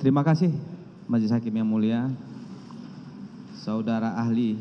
Terima kasih Majelis Hakim yang mulia. Saudara ahli.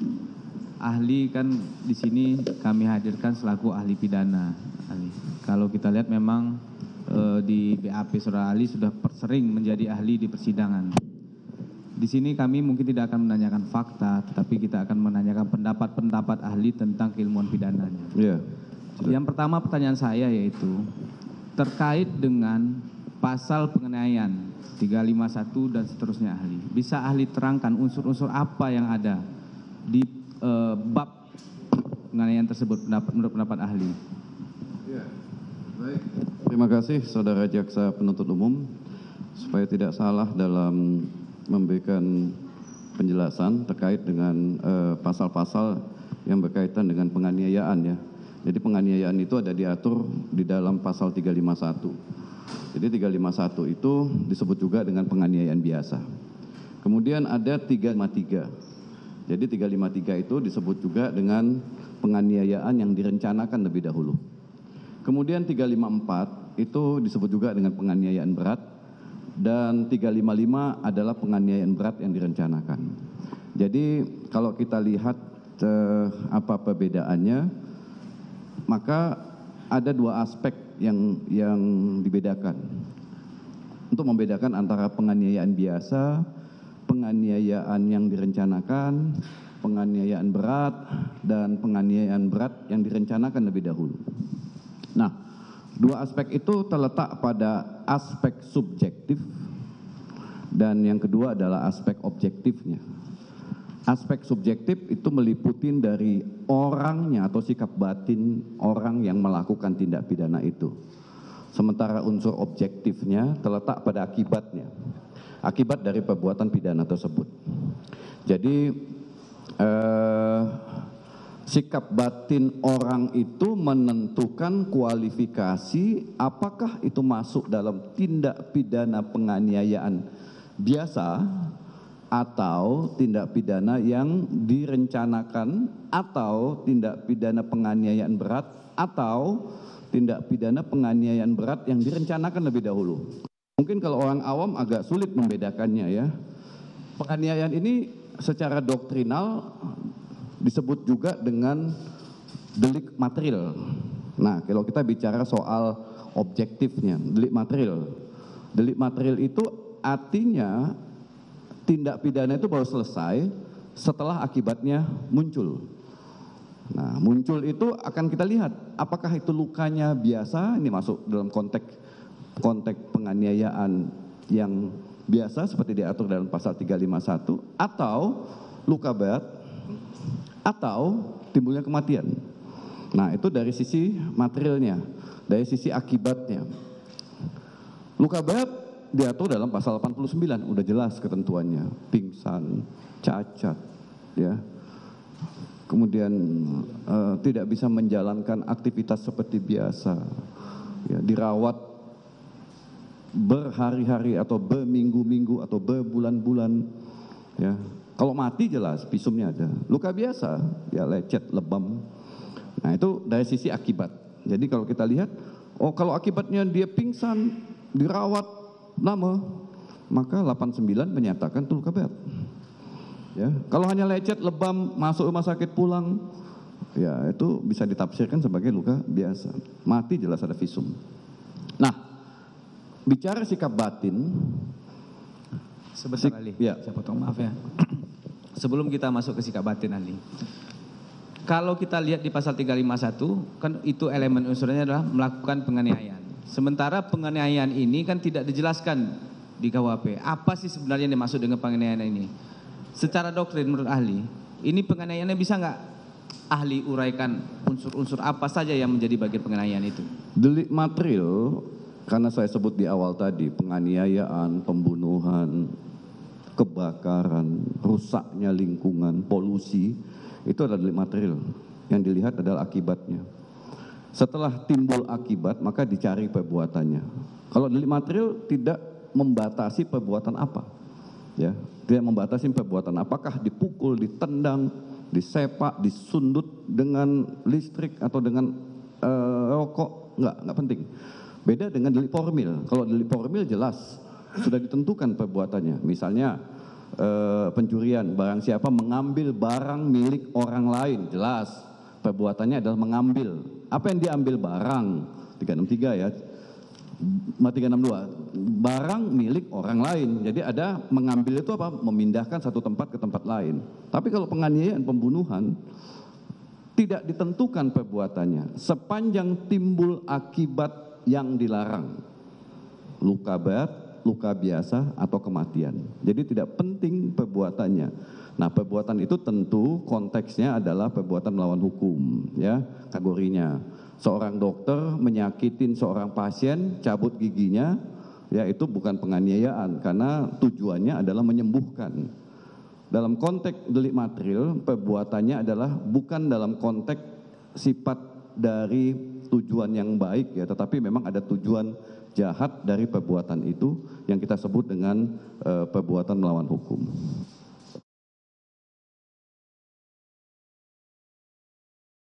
Ahli kan di sini kami hadirkan selaku ahli pidana. Kalau kita lihat memang di BAP saudara ahli sudah sering menjadi ahli di persidangan. Di sini kami mungkin tidak akan menanyakan fakta, tetapi kita akan menanyakan pendapat-pendapat ahli tentang keilmuan pidananya. Iya. Yang pertama pertanyaan saya yaitu terkait dengan pasal penganiayaan 351 dan seterusnya ahli. Bisa ahli terangkan unsur-unsur apa yang ada di bab penganiayaan tersebut menurut pendapat ahli? Ya, baik. Terima kasih Saudara Jaksa Penuntut Umum. Supaya tidak salah dalam memberikan penjelasan terkait dengan pasal-pasal yang berkaitan dengan penganiayaan ya. Jadi penganiayaan itu ada diatur di dalam pasal 351. Jadi 351 itu disebut juga dengan penganiayaan biasa. Kemudian ada 353. Jadi 353 itu disebut juga dengan penganiayaan yang direncanakan lebih dahulu. Kemudian 354 itu disebut juga dengan penganiayaan berat. Dan 355 adalah penganiayaan berat yang direncanakan. Jadi kalau kita lihat apa perbedaannya, maka ada dua aspek yang dibedakan. Untuk membedakan antara penganiayaan biasa, penganiayaan yang direncanakan, penganiayaan berat, dan penganiayaan berat yang direncanakan lebih dahulu. Nah, dua aspek itu terletak pada aspek subjektif dan yang kedua adalah aspek objektifnya. Aspek subjektif itu meliputi dari orangnya atau sikap batin orang yang melakukan tindak pidana itu. Sementara unsur objektifnya terletak pada akibatnya. Akibat dari perbuatan pidana tersebut. Jadi sikap batin orang itu menentukan kualifikasi apakah itu masuk dalam tindak pidana penganiayaan biasa atau tindak pidana yang direncanakan atau tindak pidana penganiayaan berat atau tindak pidana penganiayaan berat yang direncanakan lebih dahulu. Mungkin kalau orang awam agak sulit membedakannya ya. Penganiayaan ini secara doktrinal disebut juga dengan delik material. Nah, kalau kita bicara soal objektifnya, delik material. Delik material itu artinya tindak pidana itu baru selesai setelah akibatnya muncul. Nah, muncul itu akan kita lihat apakah itu lukanya biasa, ini masuk dalam konteks penganiayaan yang biasa seperti diatur dalam pasal 351 atau luka berat atau timbulnya kematian. Nah, itu dari sisi materialnya, dari sisi akibatnya. Luka berat diatur dalam pasal 89, udah jelas ketentuannya, pingsan, cacat, ya. Kemudian tidak bisa menjalankan aktivitas seperti biasa, ya, dirawat berhari-hari atau berminggu-minggu atau berbulan-bulan, ya. Kalau mati jelas visumnya ada. Luka biasa, ya lecet, lebam. Nah, itu dari sisi akibat. Jadi kalau kita lihat, oh kalau akibatnya dia pingsan, dirawat lama, maka 89 menyatakan itu luka berat. Ya, kalau hanya lecet, lebam, masuk rumah sakit pulang, ya itu bisa ditafsirkan sebagai luka biasa. Mati jelas ada visum. Nah, bicara sikap batin, sebentar ahli, ya. saya potong, maaf ya. Sebelum kita masuk ke sikap batin ahli, kalau kita lihat di pasal 351, kan itu elemen unsurnya adalah melakukan penganiayaan. Sementara penganiayaan ini kan tidak dijelaskan di KUHP. Apa sih sebenarnya yang dimaksud dengan penganiayaan ini? Secara doktrin menurut ahli, ini penganiayaannya bisa nggak ahli uraikan unsur-unsur apa saja yang menjadi bagian penganiayaan itu? Delik material, karena saya sebut di awal tadi, penganiayaan, pembunuhan, kebakaran, rusaknya lingkungan, polusi, itu adalah delik material. Yang dilihat adalah akibatnya. Setelah timbul akibat, maka dicari perbuatannya. Kalau delik material tidak membatasi perbuatan apa, ya, tidak membatasi perbuatan. Apakah dipukul, ditendang, disepak, disundut dengan listrik atau dengan rokok? Enggak penting. Beda dengan delik formil. Kalau delik formil jelas sudah ditentukan perbuatannya. Misalnya pencurian, barang siapa mengambil barang milik orang lain, jelas perbuatannya adalah mengambil. Apa yang diambil barang? 363 ya. 362, barang milik orang lain. Jadi ada mengambil itu apa? Memindahkan satu tempat ke tempat lain. Tapi kalau penganiayaan, pembunuhan, tidak ditentukan perbuatannya sepanjang timbul akibat yang dilarang. Luka berat, luka biasa, atau kematian. Jadi tidak penting perbuatannya. Nah, perbuatan itu tentu konteksnya adalah perbuatan melawan hukum, ya, kategorinya. Seorang dokter menyakitin seorang pasien, cabut giginya, ya itu bukan penganiayaan karena tujuannya adalah menyembuhkan. Dalam konteks delik material, perbuatannya adalah bukan dalam konteks sifat dari tujuan yang baik, ya, tetapi memang ada tujuan jahat dari perbuatan itu yang kita sebut dengan perbuatan melawan hukum.